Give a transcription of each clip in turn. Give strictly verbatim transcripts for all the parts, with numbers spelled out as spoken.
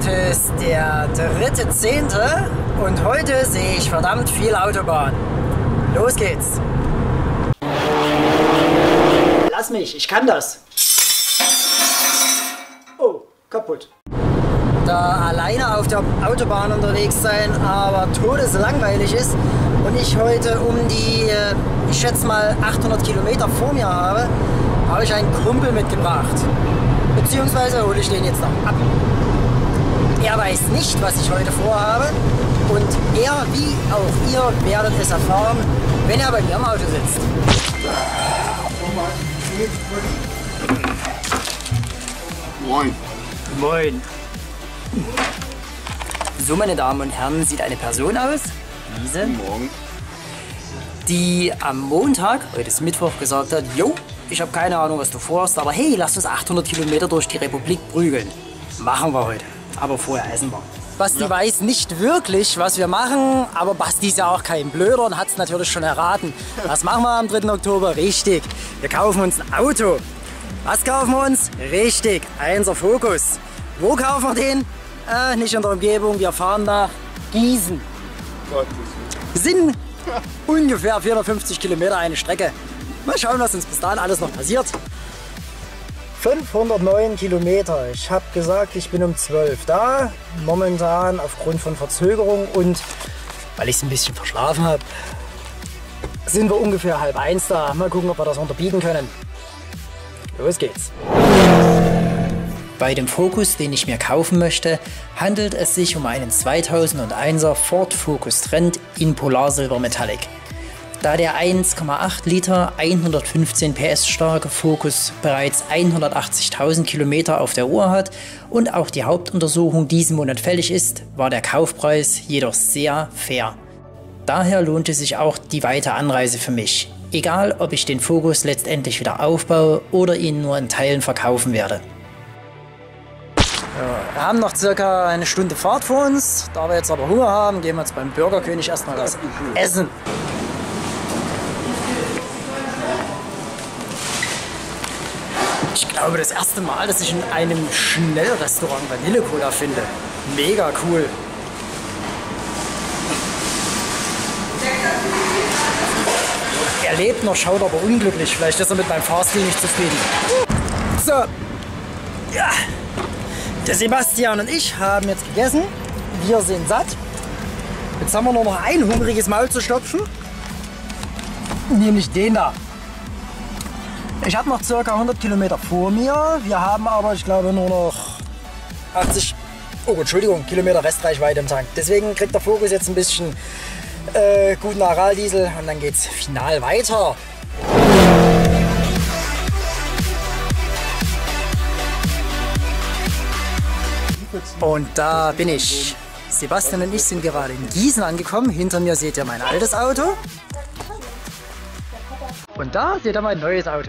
Heute ist der dritte Zehnte und heute sehe ich verdammt viel Autobahn. Los geht's! Lass mich, ich kann das! Oh, kaputt. Da alleine auf der Autobahn unterwegs sein aber todeslangweilig ist und ich heute um die, ich schätze mal achthundert Kilometer vor mir habe, habe ich einen Kumpel mitgebracht. Beziehungsweise hole ich den jetzt noch ab. Er weiß nicht, was ich heute vorhabe und er wie auch ihr werdet es erfahren, wenn er bei mir im Auto sitzt. Moin. Moin. So, meine Damen und Herren, sieht eine Person aus, diese, Morgen. die am Montag, heute ist Mittwoch, gesagt hat, jo, ich habe keine Ahnung, was du vorhast, aber hey, lass uns achthundert Kilometer durch die Republik prügeln. Machen wir heute, aber vorher essen wir. Basti ja. weiß nicht wirklich, was wir machen, aber Basti ist ja auch kein Blöder und hat es natürlich schon erraten. Was machen wir am dritten Oktober? Richtig, wir kaufen uns ein Auto. Was kaufen wir uns? Richtig, Einser Focus. Wo kaufen wir den? Äh, nicht in der Umgebung, wir fahren nach Gießen. Sind ungefähr vierhundertfünfzig Kilometer eine Strecke. Mal schauen, was uns bis dahin alles noch passiert. fünfhundertneun Kilometer. Ich habe gesagt, ich bin um zwölf da. Momentan aufgrund von Verzögerung und weil ich es ein bisschen verschlafen habe, sind wir ungefähr halb eins da. Mal gucken, ob wir das unterbieten können. Los geht's. Bei dem Focus, den ich mir kaufen möchte, handelt es sich um einen zweitausendeiner Ford Focus Trend in Polarsilber Metallic. Da der eins Komma acht Liter, hundertfünfzehn P S starke Focus bereits hundertachtzigtausend Kilometer auf der Uhr hat und auch die Hauptuntersuchung diesen Monat fällig ist, war der Kaufpreis jedoch sehr fair. Daher lohnte sich auch die weite Anreise für mich, egal ob ich den Focus letztendlich wieder aufbaue oder ihn nur in Teilen verkaufen werde. Ja, wir haben noch circa eine Stunde Fahrt vor uns, da wir jetzt aber Hunger haben, gehen wir jetzt beim Burgerkönig erstmal was essen. Ich glaube, das erste Mal, dass ich in einem Schnellrestaurant Vanille-Cola finde. Mega cool. Er lebt noch, schaut aber unglücklich. Vielleicht ist er mit meinem Fahrstil nicht zufrieden. So. Ja. Der Sebastian und ich haben jetzt gegessen. Wir sind satt. Jetzt haben wir nur noch ein hungriges Maul zu stopfen. Nämlich den da. Ich habe noch ca. hundert Kilometer vor mir. Wir haben aber, ich glaube, nur noch achtzig, oh Entschuldigung, Kilometer Restreichweite im Tank. Deswegen kriegt der Focus jetzt ein bisschen äh, guten Araldiesel und dann geht's final weiter. Und da bin ich. Sebastian und ich sind gerade in Gießen angekommen. Hinter mir seht ihr mein altes Auto. Und da seht ihr mein neues Auto.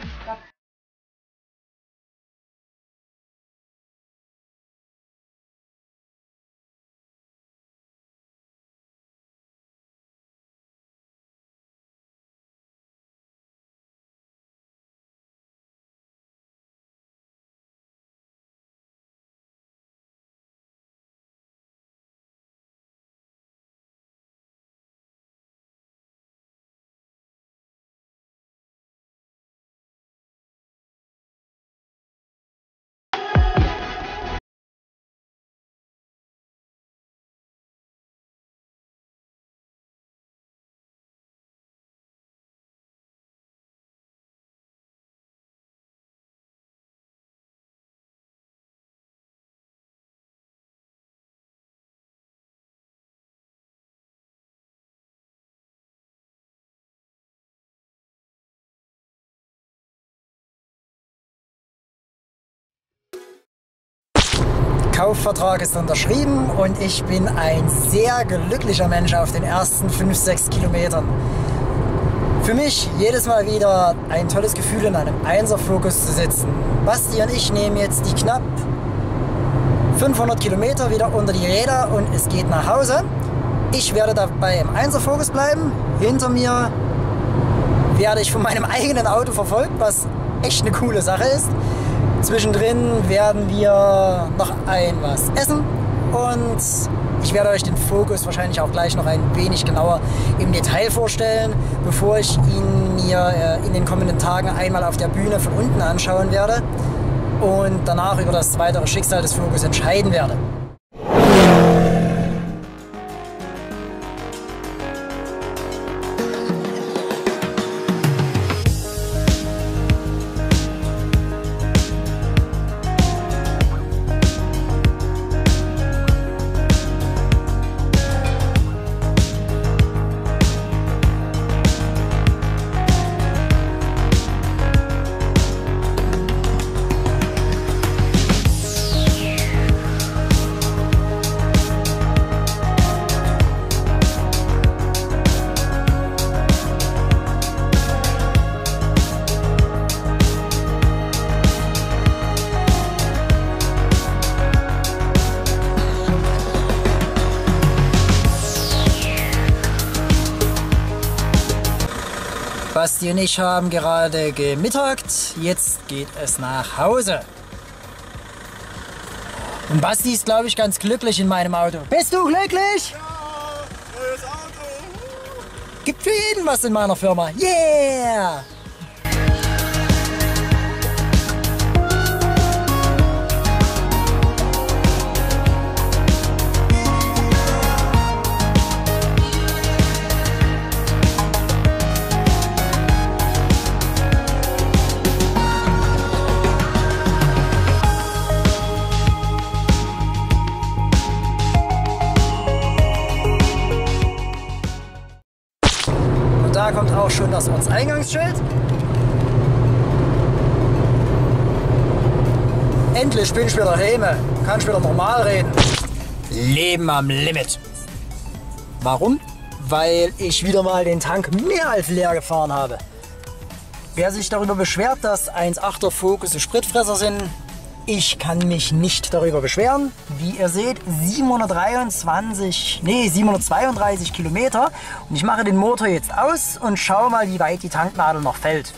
Kaufvertrag ist unterschrieben und ich bin ein sehr glücklicher Mensch auf den ersten fünf, sechs Kilometern. Für mich jedes Mal wieder ein tolles Gefühl, in einem Einser Focus zu sitzen. Basti und ich nehmen jetzt die knapp fünfhundert Kilometer wieder unter die Räder und es geht nach Hause. Ich werde dabei im Einser Focus bleiben. Hinter mir werde ich von meinem eigenen Auto verfolgt, was echt eine coole Sache ist. Zwischendrin werden wir noch ein was essen und ich werde euch den Fokus wahrscheinlich auch gleich noch ein wenig genauer im Detail vorstellen, bevor ich ihn mir in den kommenden Tagen einmal auf der Bühne von unten anschauen werde und danach über das weitere Schicksal des Fokus entscheiden werde. Basti und ich haben gerade gemittagt, jetzt geht es nach Hause. Und Basti ist, glaube ich, ganz glücklich in meinem Auto. Bist du glücklich? Ja, neues Auto. Gibt für jeden was in meiner Firma. Yeah! Da kommt auch schon das Ortseingangsschild. Endlich bin ich wieder daheim, kann ich wieder normal reden. Leben am Limit. Warum? Weil ich wieder mal den Tank mehr als leer gefahren habe. Wer sich darüber beschwert, dass eins Komma achter Focus Spritfresser sind, ich kann mich nicht darüber beschweren. Wie ihr seht, siebenhundertdreiundzwanzig, nee, siebenhundertzweiunddreißig Kilometer. Und ich mache den Motor jetzt aus und schaue mal, wie weit die Tanknadel noch fällt.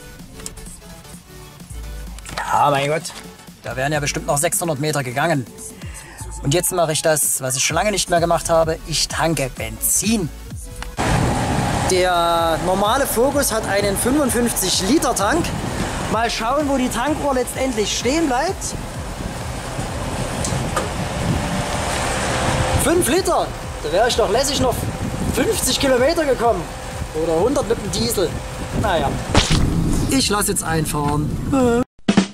Ja, mein Gott, da wären ja bestimmt noch sechshundert Meter gegangen. Und jetzt mache ich das, was ich schon lange nicht mehr gemacht habe. Ich tanke Benzin. Der normale Focus hat einen fünfundfünfzig Liter Tank. Mal schauen, wo die Tankuhr letztendlich stehen bleibt. fünf Liter, da wäre ich doch lässig noch fünfzig Kilometer gekommen. Oder hundert mit dem Diesel. Naja, ich lasse jetzt einfahren.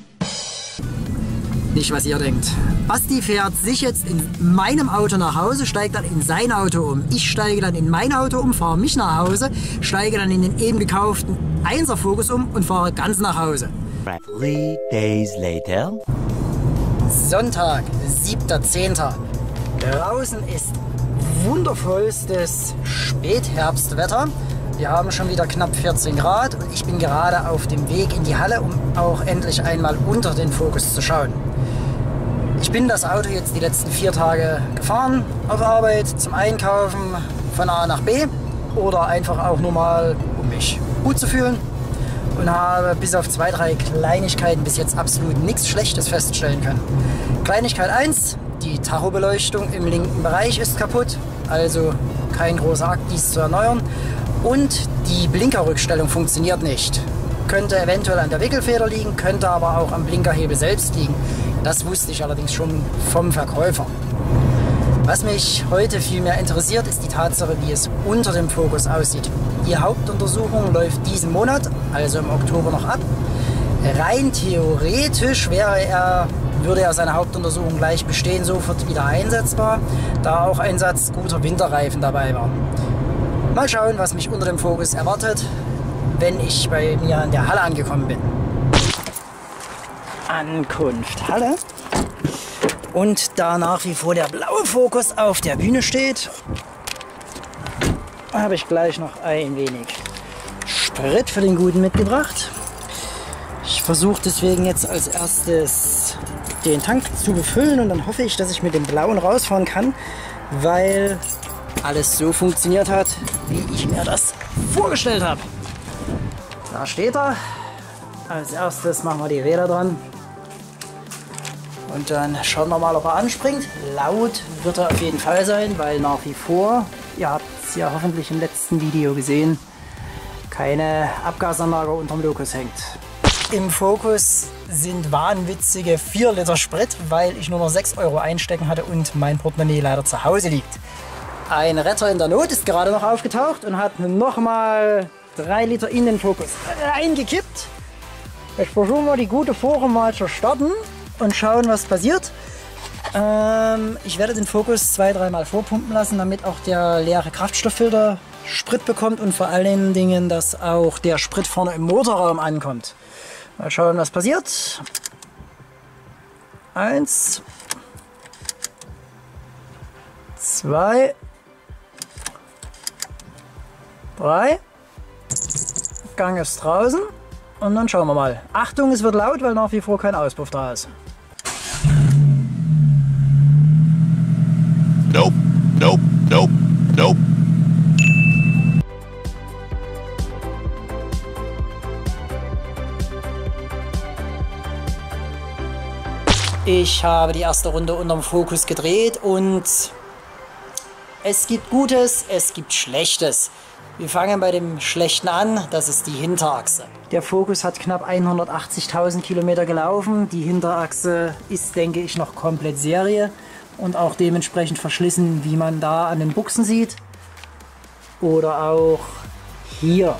Nicht, was ihr denkt. Basti fährt sich jetzt in meinem Auto nach Hause, steigt dann in sein Auto um. Ich steige dann in mein Auto um, fahre mich nach Hause, steige dann in den eben gekauften einser Focus um und fahre ganz nach Hause. Three days later. Sonntag, siebter zehnter Draußen ist wundervollstes Spätherbstwetter. Wir haben schon wieder knapp vierzehn Grad und ich bin gerade auf dem Weg in die Halle, um auch endlich einmal unter den Focus zu schauen. Ich bin das Auto jetzt die letzten vier Tage gefahren, auf Arbeit, zum Einkaufen, von A nach B oder einfach auch nur mal, um mich gut zu fühlen. Und habe bis auf zwei, drei Kleinigkeiten bis jetzt absolut nichts Schlechtes feststellen können. Kleinigkeit eins, die Tachobeleuchtung im linken Bereich ist kaputt, also kein großer Akt, dies zu erneuern. Und die Blinkerrückstellung funktioniert nicht. Könnte eventuell an der Wickelfeder liegen, könnte aber auch am Blinkerhebel selbst liegen. Das wusste ich allerdings schon vom Verkäufer. Was mich heute viel mehr interessiert, ist die Tatsache, wie es unter dem Focus aussieht. Die Hauptuntersuchung läuft diesen Monat, also im Oktober, noch ab. Rein theoretisch wäre er, würde er seine Hauptuntersuchung gleich bestehen, sofort wieder einsetzbar, da auch ein Satz guter Winterreifen dabei war. Mal schauen, was mich unter dem Focus erwartet, wenn ich bei mir in der Halle angekommen bin. Ankunft Halle. Und da nach wie vor der blaue Focus auf der Bühne steht, habe ich gleich noch ein wenig Sprit für den Guten mitgebracht. Ich versuche deswegen jetzt als erstes den Tank zu befüllen und dann hoffe ich, dass ich mit dem blauen rausfahren kann, weil alles so funktioniert hat, wie ich mir das vorgestellt habe. Da steht er. Als erstes machen wir die Räder dran. Und dann schauen wir mal, ob er anspringt. Laut wird er auf jeden Fall sein, weil nach wie vor, ihr habt es ja hoffentlich im letzten Video gesehen, keine Abgasanlage unterm Lokus hängt. Im Focus sind wahnwitzige vier Liter Sprit, weil ich nur noch sechs Euro einstecken hatte und mein Portemonnaie leider zu Hause liegt. Ein Retter in der Not ist gerade noch aufgetaucht und hat nochmal drei Liter in den Focus reingekippt. Ich versuche mal die gute Fahre mal zu starten und schauen, was passiert. Ähm, ich werde den Focus zwei, dreimal vorpumpen lassen, damit auch der leere Kraftstofffilter Sprit bekommt und vor allen Dingen, dass auch der Sprit vorne im Motorraum ankommt. Mal schauen, was passiert. Eins, zwei, drei. Gang ist draußen. Und dann schauen wir mal. Achtung, es wird laut, weil nach wie vor kein Auspuff da ist. Nope, nope, nope, nope. Ich habe die erste Runde unterm Focus gedreht und es gibt Gutes, es gibt Schlechtes. Wir fangen bei dem Schlechten an, das ist die Hinterachse. Der Focus hat knapp hundertachtzigtausend Kilometer gelaufen. Die Hinterachse ist, denke ich, noch komplett Serie und auch dementsprechend verschlissen, wie man da an den Buchsen sieht. Oder auch hier.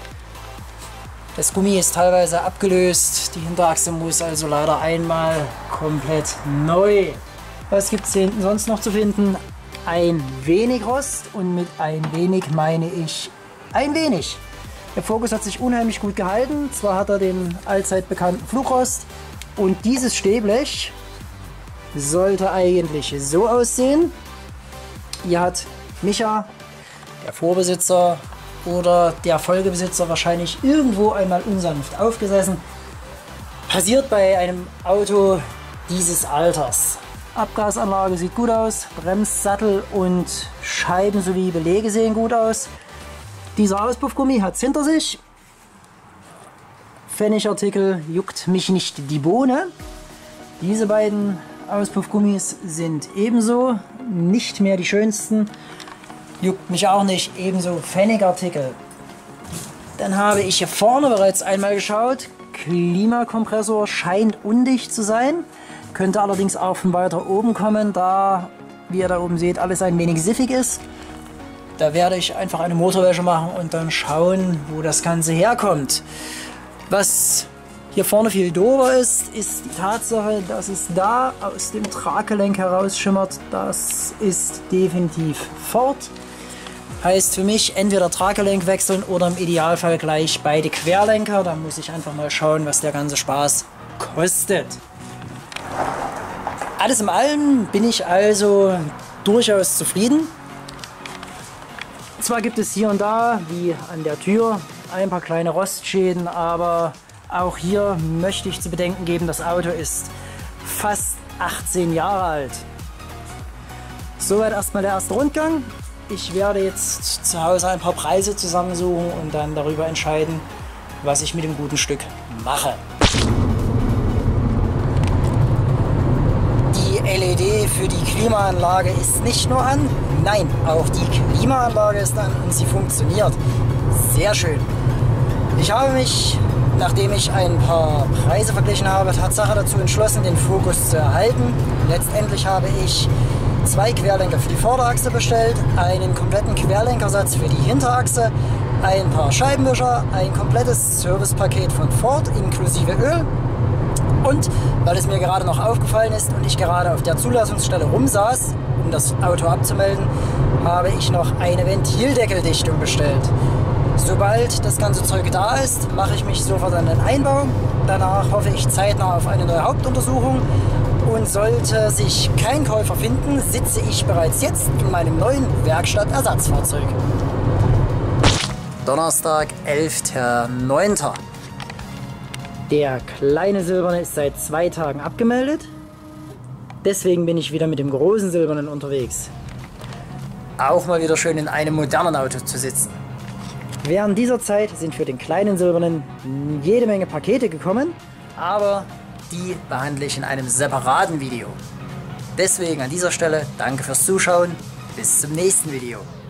Das Gummi ist teilweise abgelöst. Die Hinterachse muss also leider einmal komplett neu. Was gibt es hier hinten sonst noch zu finden? Ein wenig Rost und mit ein wenig meine ich ein wenig. Der Focus hat sich unheimlich gut gehalten. Zwar hat er den allzeit bekannten Flugrost und dieses Stehblech sollte eigentlich so aussehen. Hier hat Micha, der Vorbesitzer oder der Folgebesitzer, wahrscheinlich irgendwo einmal unsanft aufgesessen. Passiert bei einem Auto dieses Alters. Abgasanlage sieht gut aus, Bremssattel und Scheiben sowie Belege sehen gut aus. Dieser Auspuffgummi hat es hinter sich. Pfennigartikel juckt mich nicht die Bohne. Diese beiden Auspuffgummis sind ebenso nicht mehr die schönsten. Juckt mich auch nicht, ebenso Pfennigartikel. Dann habe ich hier vorne bereits einmal geschaut. Klimakompressor scheint undicht zu sein. Könnte allerdings auch von weiter oben kommen, da, wie ihr da oben seht, alles ein wenig siffig ist. Da werde ich einfach eine Motorwäsche machen und dann schauen, wo das Ganze herkommt. Was hier vorne viel doofer ist, ist die Tatsache, dass es da aus dem Traggelenk herausschimmert. Das ist definitiv Ford. Heißt für mich entweder Traggelenk wechseln oder im Idealfall gleich beide Querlenker. Da muss ich einfach mal schauen, was der ganze Spaß kostet. Alles in allem bin ich also durchaus zufrieden. Zwar gibt es hier und da, wie an der Tür, ein paar kleine Rostschäden, aber auch hier möchte ich zu bedenken geben, das Auto ist fast achtzehn Jahre alt. Soweit erstmal der erste Rundgang. Ich werde jetzt zu Hause ein paar Preise zusammensuchen und dann darüber entscheiden, was ich mit dem guten Stück mache. Die L E D für die Klimaanlage ist nicht nur an, nein, auch die Klimaanlage ist an und sie funktioniert. Sehr schön. Ich habe mich, nachdem ich ein paar Preise verglichen habe, Tatsache dazu entschlossen, den Focus zu erhalten. Letztendlich habe ich zwei Querlenker für die Vorderachse bestellt, einen kompletten Querlenkersatz für die Hinterachse, ein paar Scheibenwischer, ein komplettes Servicepaket von Ford inklusive Öl. Und weil es mir gerade noch aufgefallen ist und ich gerade auf der Zulassungsstelle rumsaß, um das Auto abzumelden, habe ich noch eine Ventildeckeldichtung bestellt. Sobald das ganze Zeug da ist, mache ich mich sofort an den Einbau. Danach hoffe ich zeitnah auf eine neue Hauptuntersuchung. Und sollte sich kein Käufer finden, sitze ich bereits jetzt in meinem neuen Werkstattersatzfahrzeug. Donnerstag, elfter neunter Der kleine Silberne ist seit zwei Tagen abgemeldet. Deswegen bin ich wieder mit dem großen Silbernen unterwegs. Auch mal wieder schön in einem modernen Auto zu sitzen. Während dieser Zeit sind für den kleinen Silbernen jede Menge Pakete gekommen, aber die behandle ich in einem separaten Video. Deswegen an dieser Stelle danke fürs Zuschauen, bis zum nächsten Video.